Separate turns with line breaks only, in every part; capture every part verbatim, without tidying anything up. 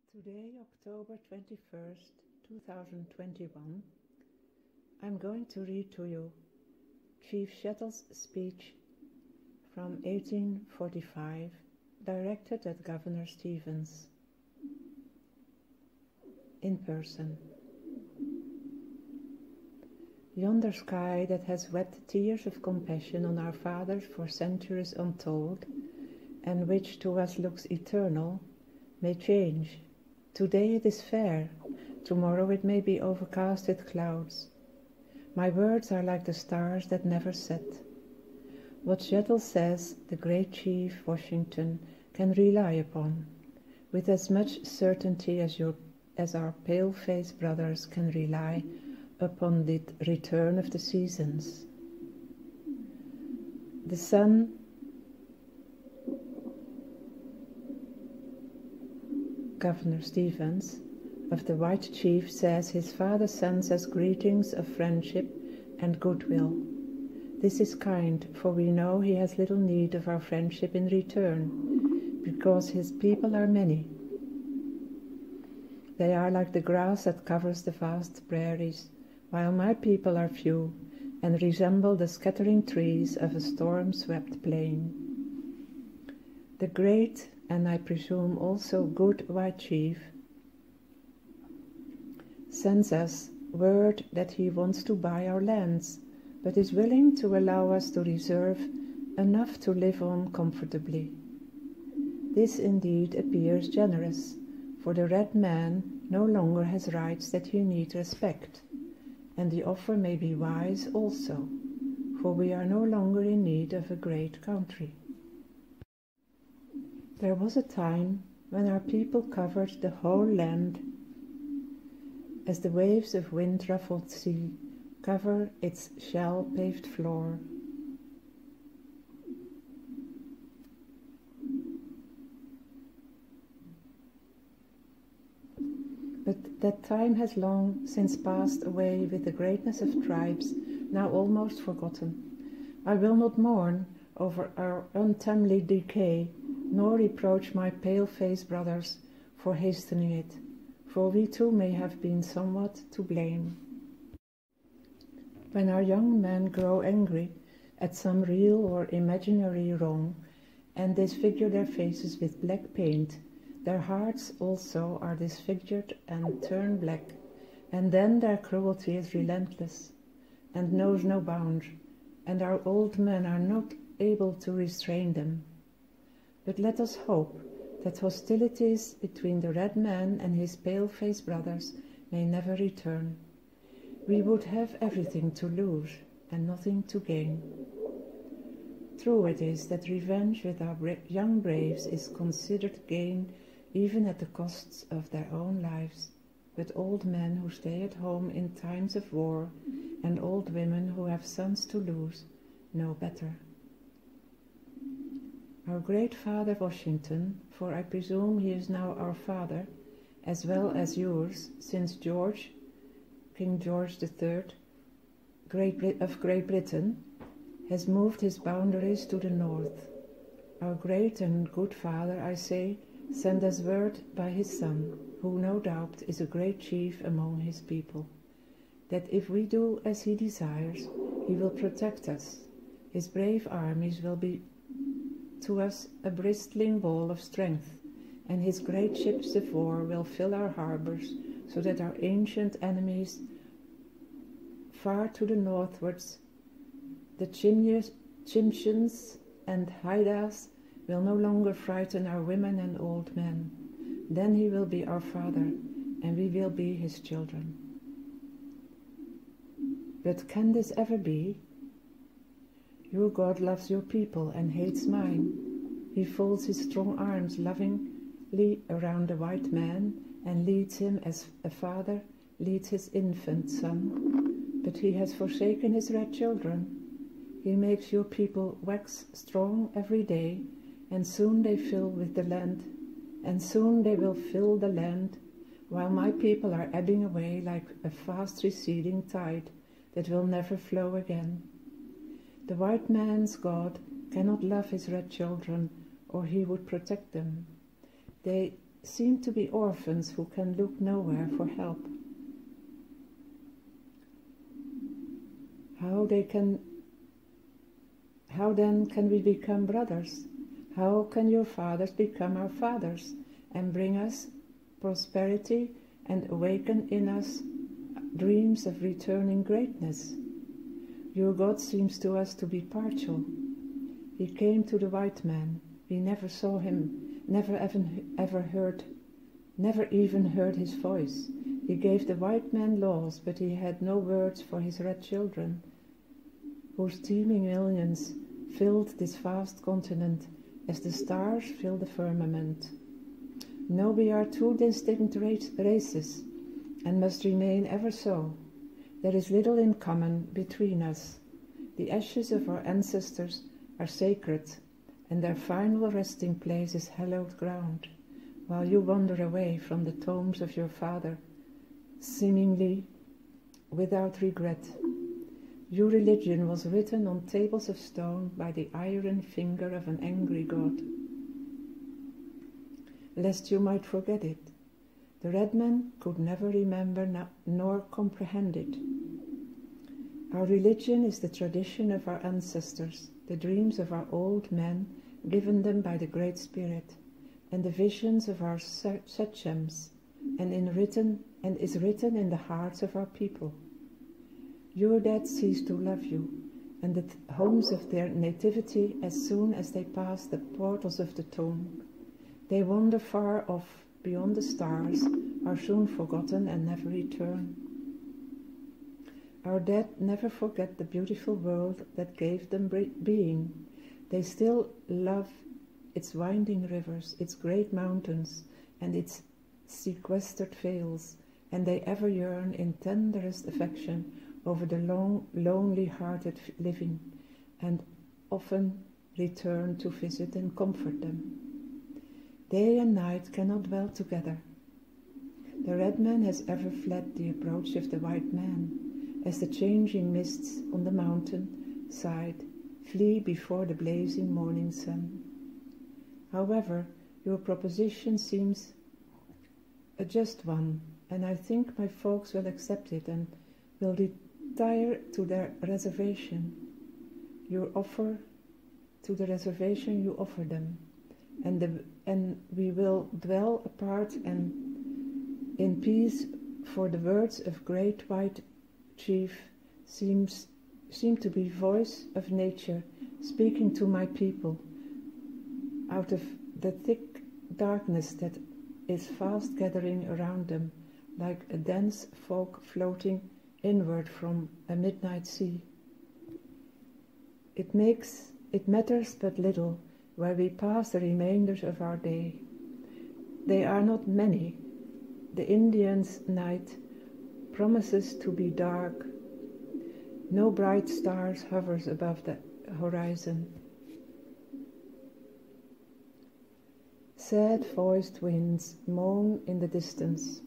Today, October twenty-first, two thousand twenty-one, I'm going to read to you Chief Shettle's speech from eighteen forty-five, directed at Governor Stevens, in person. Yonder sky that has wept tears of compassion on our fathers for centuries untold, and which to us looks eternal, may change. Today it is fair, tomorrow it may be overcast with clouds. My words are like the stars that never set. What Shettle says, the great Chief Washington can rely upon, with as much certainty as, your, as our pale-faced brothers can rely upon the return of the seasons. The sun Governor Stevens of the White Chief says his father sends us greetings of friendship and goodwill. This is kind, for we know he has little need of our friendship in return, because his people are many. They are like the grass that covers the vast prairies, while my people are few, and resemble the scattering trees of a storm-swept plain. The great, and I presume also good White Chief, sends us word that he wants to buy our lands, but is willing to allow us to reserve enough to live on comfortably. This indeed appears generous, for the red man no longer has rights that he need respect, and the offer may be wise also, for we are no longer in need of a great country. There was a time when our people covered the whole land as the waves of wind-ruffled sea cover its shell-paved floor. But that time has long since passed away with the greatness of tribes now almost forgotten. I will not mourn over our untimely decay, nor reproach my pale-faced brothers for hastening it, for we too may have been somewhat to blame. When our young men grow angry at some real or imaginary wrong, and disfigure their faces with black paint, their hearts also are disfigured and turn black, and then their cruelty is relentless, and knows no bound, and our old men are not able to restrain them. But let us hope that hostilities between the red man and his pale-faced brothers may never return. We would have everything to lose and nothing to gain. True it is that revenge with our bra young braves is considered gain even at the costs of their own lives, but old men who stay at home in times of war and old women who have sons to lose know better. Our great father Washington, for I presume he is now our father, as well as yours, since George, King George the Third Great Brit of Great Britain, has moved his boundaries to the north. Our great and good father, I say, sent us word by his son, who no doubt is a great chief among his people, that if we do as he desires, he will protect us. His brave armies will be to us a bristling wall of strength, and his great ships of war will fill our harbors, so that our ancient enemies far to the northwards, the Chimchans and Haidas, will no longer frighten our women and old men. Then he will be our father, and we will be his children. But can this ever be? Your God loves your people and hates mine. He folds his strong arms lovingly around the white man and leads him as a father leads his infant son. But he has forsaken his red children. He makes your people wax strong every day, and soon they fill with the land, and soon they will fill the land, while my people are ebbing away like a fast receding tide that will never flow again. The white man's God cannot love his red children, or he would protect them. They seem to be orphans who can look nowhere for help. How they can, how then can we become brothers? How can your fathers become our fathers and bring us prosperity and awaken in us dreams of returning greatness? Your God seems to us to be partial. He came to the white man. We never saw him, never even ever heard, never even heard his voice. He gave the white man laws, but he had no words for his red children, whose teeming millions filled this vast continent as the stars fill the firmament. No, we are two distinct races, and must remain ever so. There is little in common between us. The ashes of our ancestors are sacred, and their final resting place is hallowed ground, while you wander away from the tombs of your father, seemingly without regret. Your religion was written on tables of stone by the iron finger of an angry God, lest you might forget it. The red man could never remember no, nor comprehend it. Our religion is the tradition of our ancestors, the dreams of our old men given them by the Great Spirit, and the visions of our sachems, and in written and is written in the hearts of our people. Your dead cease to love you, and the homes of their nativity as soon as they pass the portals of the tomb. They wander far off beyond the stars, are soon forgotten and never return. Our dead never forget the beautiful world that gave them being. They still love its winding rivers, its great mountains, and its sequestered vales, and they ever yearn in tenderest affection over the long, lonely-hearted living, and often return to visit and comfort them. Day and night cannot dwell together. The red man has ever fled the approach of the white man, as the changing mists on the mountain side flee before the blazing morning sun. However, your proposition seems a just one, and I think my folks will accept it and will retire to their reservation. Your offer to the reservation you offer them, and the, and we will dwell apart and in peace, for the words of great white chief seems seem to be voice of nature speaking to my people out of the thick darkness that is fast gathering around them, like a dense fog floating inward from a midnight sea. It makes it matters but little where we pass the remainders of our day. They are not many. The Indian's night promises to be dark. No bright stars hovers above the horizon. Sad-voiced winds moan in the distance.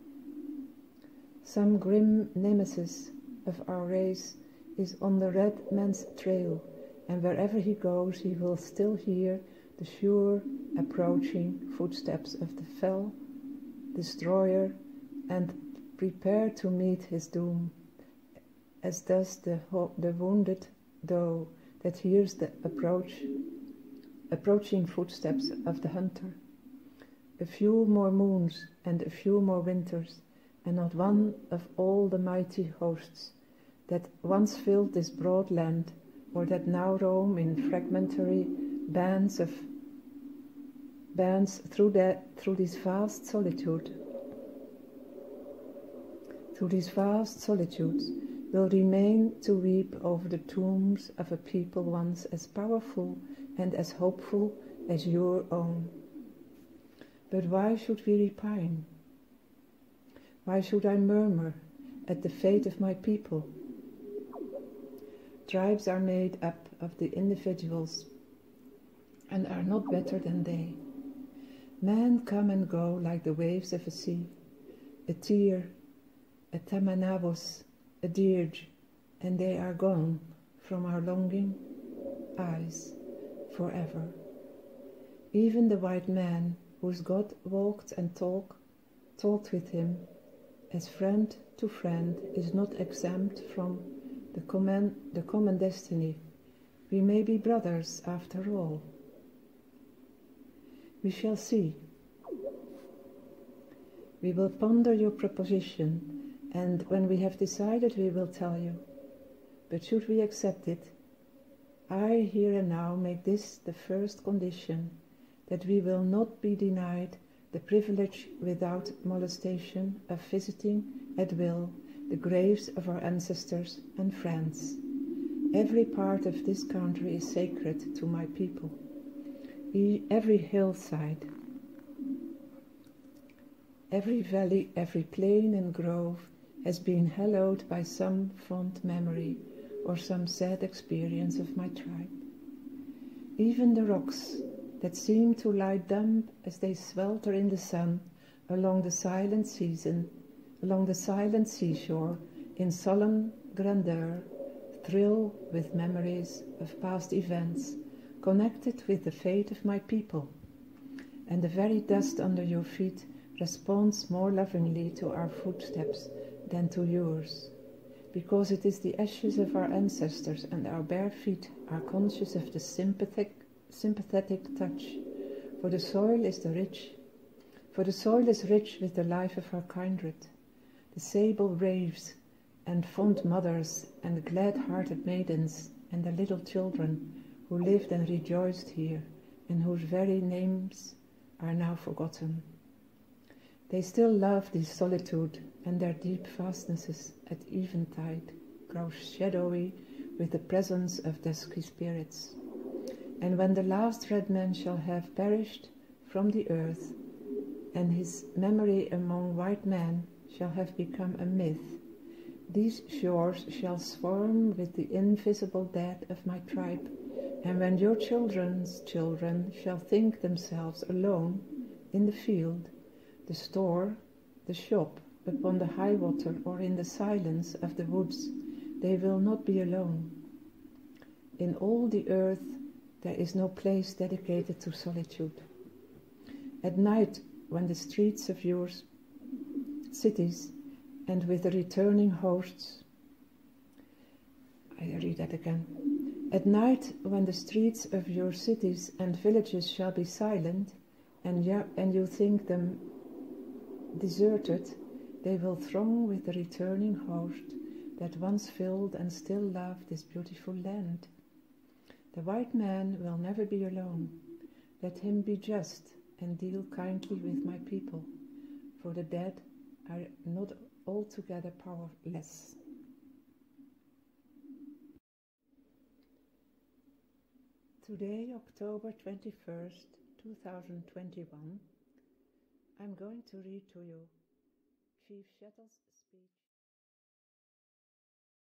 Some grim nemesis of our race is on the red man's trail, and wherever he goes he will still hear the sure approaching footsteps of the fell destroyer and prepare to meet his doom, as does the, the wounded doe that hears the approach, approaching footsteps of the hunter. A few more moons and a few more winters, and not one of all the mighty hosts that once filled this broad land, or that now roam in fragmentary bands of bands through that through this vast solitude, through these vast solitudes, will remain to weep over the tombs of a people once as powerful and as hopeful as your own. But why should we repine? Why should I murmur at the fate of my people? Tribes are made up of the individuals and are not better than they. Men come and go like the waves of a sea, a tear, a tamanabos, a dirge, and they are gone from our longing eyes forever. Even the white man whose God walked and talk, talked with him, as friend to friend, is not exempt from the common, the common destiny. We may be brothers after all. We shall see. We will ponder your proposition, and when we have decided, we will tell you. But should we accept it, I here and now make this the first condition, that we will not be denied the privilege without molestation of visiting at will the graves of our ancestors and friends. Every part of this country is sacred to my people. E- every hillside, every valley, every plain and grove has been hallowed by some fond memory or some sad experience of my tribe. Even the rocks that seem to lie dumb as they swelter in the sun along the silent season, along the silent seashore, in solemn grandeur, thrill with memories of past events connected with the fate of my people, and the very dust under your feet responds more lovingly to our footsteps than to yours, because it is the ashes of our ancestors, and our bare feet are conscious of the sympathetic, sympathetic touch, for the soil is the rich, for the soil is rich with the life of our kindred, the sable braves and fond mothers and glad-hearted maidens and the little children who lived and rejoiced here, and whose very names are now forgotten. They still love this solitude, and their deep fastnesses at eventide grow shadowy with the presence of dusky spirits. And when the last red man shall have perished from the earth, and his memory among white men shall have become a myth, these shores shall swarm with the invisible dead of my tribe. And when your children's children shall think themselves alone in the field, the store, the shop, upon the high water, or in the silence of the woods, they will not be alone. In all the earth there is no place dedicated to solitude. At night, when the streets of your cities, and with the returning hosts, I read that again. At night, when the streets of your cities and villages shall be silent, and you, and you think them deserted, they will throng with the returning host that once filled and still loved this beautiful land. The white man will never be alone. Let him be just and deal kindly with my people, for the dead are not altogether powerless. Today, October twenty-first, two thousand twenty-one, I'm going to read to you Chief Shettle's speech.